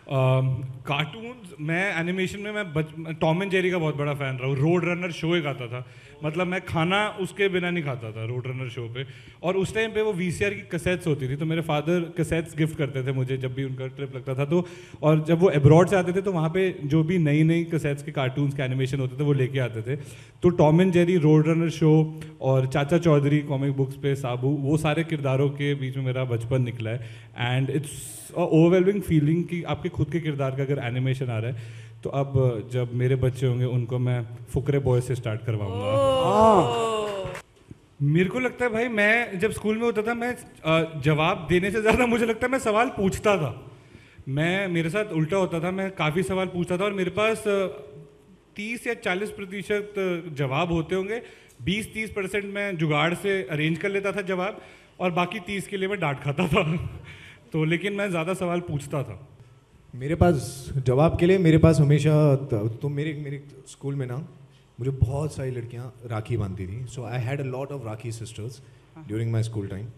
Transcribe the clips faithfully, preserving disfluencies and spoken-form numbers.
Cartoons मैं animation में मैं टॉम एंड जेरी का बहुत बड़ा फ़ैन रहा हूँ। रोड रनर शो एक आता था, मतलब मैं खाना उसके बिना नहीं खाता था रोड रनर शो पे। और उस टाइम पे वो वीसीआर की कैसेट्स होती थी, तो मेरे फादर कैसेट्स गिफ्ट करते थे मुझे जब भी उनका ट्रिप लगता था। तो और जब वो अब्रॉड से आते थे तो वहाँ पे जो भी नई नई कैसेट्स के कार्टून्स के एनिमेशन होते थे वो लेके आते थे। तो Tom and Jerry, road runner show और चाचा चौधरी कॉमिक बुक्स पे साबू, वो सारे किरदारों के बीच में मेरा बचपन निकला है। एंड इट्स ओवरवेलमिंग फीलिंग कि आपके खुद के किरदार का अगर एनिमेशन आ रहा है। तो अब जब मेरे बच्चे होंगे उनको मैं फुकरे बॉय से स्टार्ट करवाऊंगा। मेरे को लगता है भाई, मैं जब स्कूल में होता था मैं जवाब देने से ज़्यादा मुझे लगता है मैं सवाल पूछता था। मैं मेरे साथ उल्टा होता था, मैं काफ़ी सवाल पूछता था और मेरे पास तीस या चालीस प्रतिशत जवाब होते होंगे। बीस तीस परसेंट मैं जुगाड़ से अरेंज कर लेता था जवाब, और बाकी तीस के लिए मैं डांट खाता था। तो लेकिन मैं ज़्यादा सवाल पूछता था। मेरे पास जवाब के लिए मेरे पास हमेशा, तो मेरे मेरे स्कूल में ना मुझे बहुत सारी लड़कियां राखी बांधती थी। So I had a lot of rakhi sisters during my school time.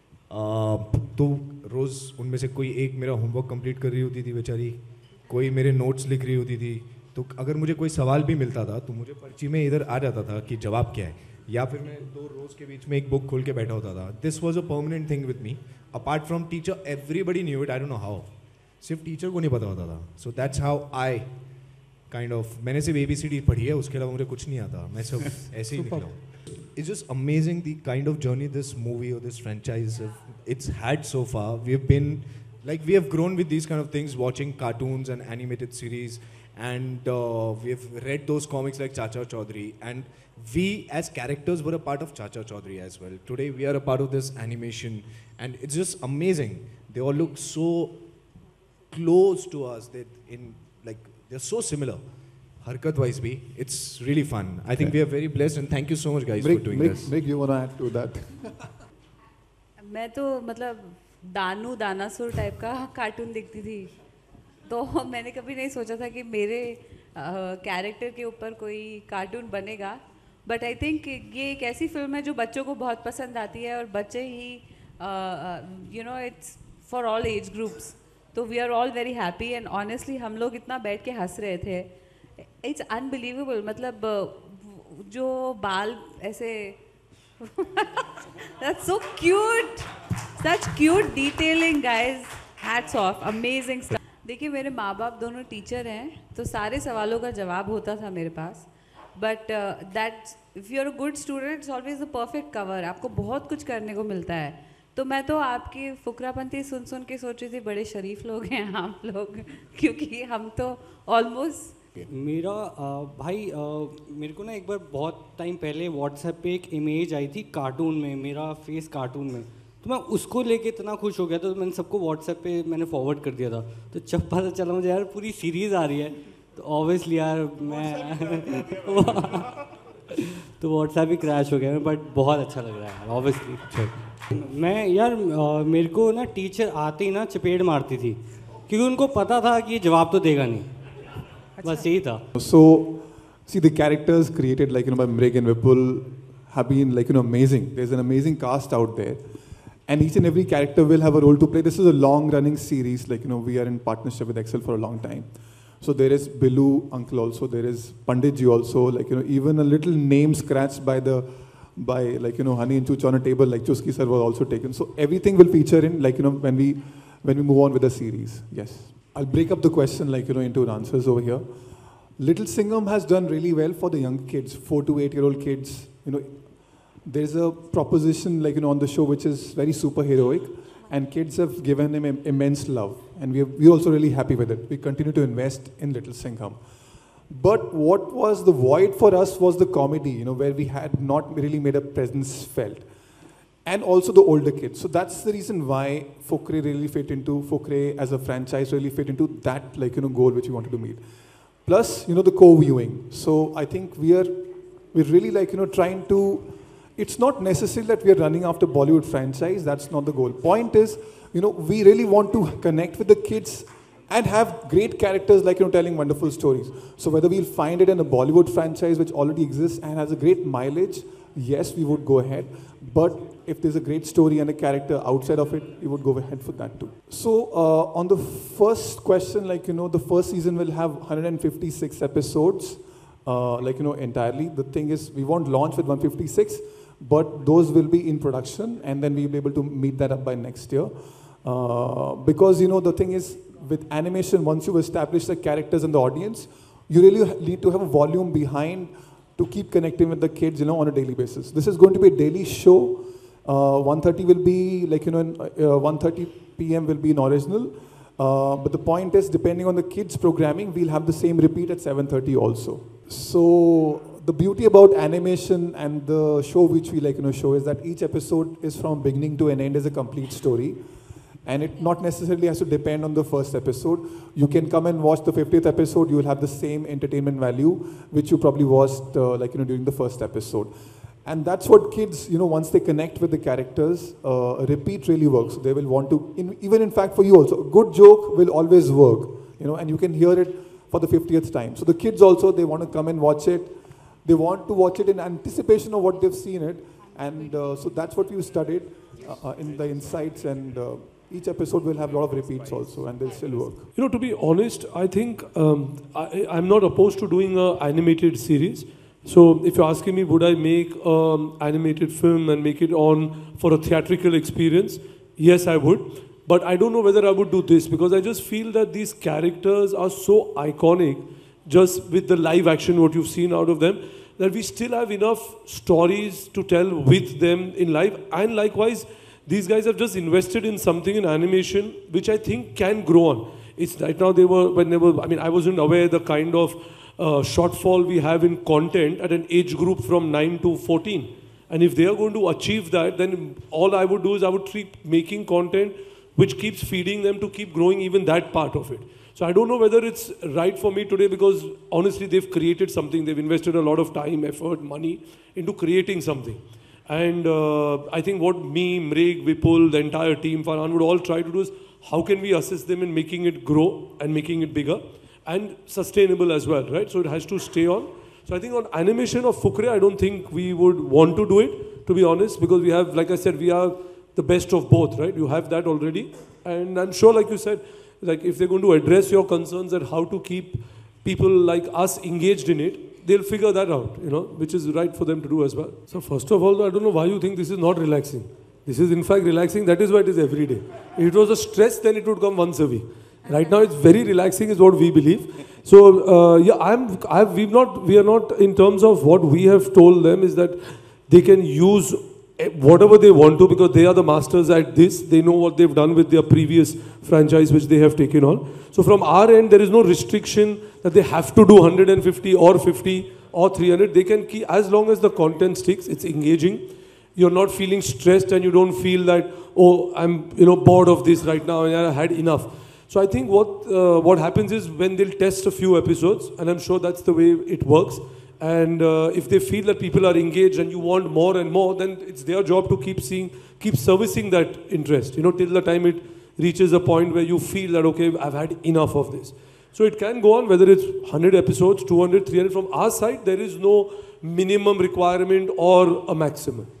तो रोज़ उनमें से कोई एक मेरा होमवर्क कंप्लीट कर रही होती थी बेचारी, कोई मेरे नोट्स लिख रही होती थी। तो अगर मुझे कोई सवाल भी मिलता था तो मुझे पर्ची में इधर आ जाता था कि जवाब क्या है, या फिर मैं दो रोज़ के बीच में एक बुक खोल के बैठा होता था। This was a permanent thing with me. Apart from teacher everybody knew it, I don't know how, सिर्फ टीचर को नहीं पता होता था। So that's how I kind of, मैंने सिर्फ ए बी सी डी पढ़ी है, उसके अलावा मुझे कुछ नहीं आता, मैं सब ऐसे ही निकला हूँ। It's just amazing the kind of journey this movie और this franchise it's had so far. We have been like we have grown with these kind of things, watching cartoons and animated series, and uh, we have read those comics like Chacha Chaudhary, and we as characters were a part of Chacha Chaudhary as well. Today we are a part of this animation, and it's just amazing. They all look so close to us, that in like they're so similar harkat wise bhi. It's really fun. I think we are very blessed, and thank you so much guys Mrik, for doing Mrik, this. Mrik, you want to add to that? मैं तो मतलब दानू दानासुर type का cartoon देखती थी, तो मैंने कभी नहीं सोचा था कि मेरे कैरेक्टर uh, के ऊपर कोई कार्टून बनेगा। बट आई थिंक ये एक ऐसी फिल्म है जो बच्चों को बहुत पसंद आती है, और बच्चे ही you know it's for all age groups. तो we are all very happy, and honestly हम लोग इतना बैठ के हंस रहे थे, इट्स अनबिलीवेबल। मतलब uh, जो बाल ऐसे that's so cute, such cute detailing guys, hats off, amazing stuff. देखिए मेरे माँ बाप दोनों टीचर हैं, तो सारे सवालों का जवाब होता था मेरे पास। But that if you are a good student, it's always the perfect cover, आपको बहुत कुछ करने को मिलता है। तो मैं तो आपकी फुकरापंती सुन सुन के सोच रही थी बड़े शरीफ लोग हैं हम लोग, क्योंकि हम तो ऑलमोस्ट। मेरा आ, भाई आ, मेरे को ना एक बार बहुत टाइम पहले व्हाट्सएप पे एक इमेज आई थी कार्टून में, मेरा फेस कार्टून में, तो मैं उसको लेके इतना खुश हो गया था, तो मैंने सबको व्हाट्सएप पे मैंने फॉरवर्ड कर दिया था। तो जब पता चला मुझे यार पूरी सीरीज़ आ रही है, तो ऑब्वियसली यार मैं तो व्हाट्सएप ही क्रैश हो गया, बट बहुत अच्छा लग रहा है यार ऑब्वियसली। मैं यार आ, मेरे को ना टीचर आते ही ना चपेट मारती थी, क्योंकि उनको पता था कि ये जवाब तो देगा नहीं, बस यही था। So, see the characters created like you know by Mrik and Vipul have been like you know amazing. There's an amazing cast out there, and each and every character will have a role to play. This is a long-running series. Like you know, we are in partnership with Excel for a long time. So there is Bilu uncle also. There is Pandit ji also. Like you know, even a little name scratched by the by like you know Honey and Chooch on a table like Chusky sir was also taken. So everything will feature in like you know when we when we move on with the series. Yes. I'll break up the question like you know into answers over here. Little Singham has done really well for the young kids, four to eight year old kids. You know, there's a proposition like you know on the show which is very superheroic, and kids have given him im immense love, and we are, we're also really happy with it. We continue to invest in Little Singham. But what was the void for us was the comedy, you know, where we had not really made a presence felt. And also the older kids. So that's the reason why Fukre really fit into, Fukre as a franchise really fit into that like, you know, goal which we wanted to meet. Plus, you know, the co-viewing. So I think we are, we're really like, you know, trying to, it's not necessary that we are running after Bollywood franchise. That's not the goal. Point is, you know, we really want to connect with the kids and have great characters like, you know, telling wonderful stories. So whether we'll find it in a Bollywood franchise which already exists and has a great mileage, yes, we would go ahead. But if there's a great story and a character outside of it, we would go ahead for that too. So uh, on the first question, like, you know, the first season will have one hundred fifty-six episodes, uh, like, you know, entirely. The thing is, we won't launch with one hundred fifty-six, but those will be in production, and then we'll be able to meet that up by next year. Uh, because, you know, the thing is, with animation, once you've established the characters and the audience, you really need to have a volume behind to keep connecting with the kids, you know, on a daily basis. This is going to be a daily show. Uh, one thirty will be, like, you know, in, uh, one thirty p m will be an original. Uh, but the point is, depending on the kids' programming, we'll have the same repeat at seven thirty also. So the beauty about animation and the show which we, like, you know, show is that each episode is from beginning to an end is a complete story. And it not necessarily has to depend on the first episode. You can come and watch the fiftieth episode, you will have the same entertainment value which you probably watched uh, like, you know, during the first episode. And that's what kids, you know, once they connect with the characters, uh, repeat really works. They will want to, in, even in fact for you also, a good joke will always work, you know, and you can hear it for the fiftieth time. So the kids also, they want to come and watch it. They want to watch it in anticipation of what they've seen it. And uh, so that's what we've studied uh, in the insights, and uh, each episode will have a lot of repeats also, and they'll still work. You know, to be honest, I think um, I, I'm not opposed to doing an animated series. So if you're asking me, would I make an animated film and make it on for a theatrical experience? Yes, I would. But I don't know whether I would do this, because I just feel that these characters are so iconic, just with the live action, what you've seen out of them, that we still have enough stories to tell with them in live. And likewise, these guys have just invested in something in animation, which I think can grow on. It's right now they were, when they were, I mean, I wasn't aware the kind of uh, shortfall we have in content at an age group from nine to fourteen. And if they are going to achieve that, then all I would do is I would keep making content which keeps feeding them to keep growing even that part of it. So I don't know whether it's right for me today, because honestly, they've created something. They've invested a lot of time, effort, money into creating something. And uh, I think what me, Mreg, Vipul, the entire team, Farhan would all try to do is how can we assist them in making it grow and making it bigger and sustainable as well, right? So it has to stay on. So I think on animation of Fukre, I don't think we would want to do it, to be honest, because we have, like I said, we are the best of both, right? You have that already. And I'm sure, like you said, like if they're going to address your concerns and how to keep people like us engaged in it, they'll figure that out, you know, which is right for them to do as well. So first of all, I don't know why you think this is not relaxing. This is in fact relaxing. That is why it is every day. If it was a stress, then it would come once a week. Right now, it's very relaxing, is what we believe. So uh, yeah, I'm. I've. We've not. We are not in terms of what we have told them is that they can use whatever they want to, because they are the masters at this. They know what they've done with their previous franchise which they have taken on. So from our end, there is no restriction that they have to do one hundred fifty or fifty or three hundred. They can keep, as long as the content sticks, it's engaging. You're not feeling stressed and you don't feel that, oh, I'm, you know, bored of this right now and I had enough. So I think what, uh, what happens is when they'll test a few episodes, and I'm sure that's the way it works, and uh, if they feel that people are engaged and you want more and more, then it's their job to keep seeing, keep servicing that interest, you know, till the time it reaches a point where you feel that, okay, I've had enough of this. So it can go on, whether it's one hundred episodes, two hundred, three hundred. From our side, there is no minimum requirement or a maximum.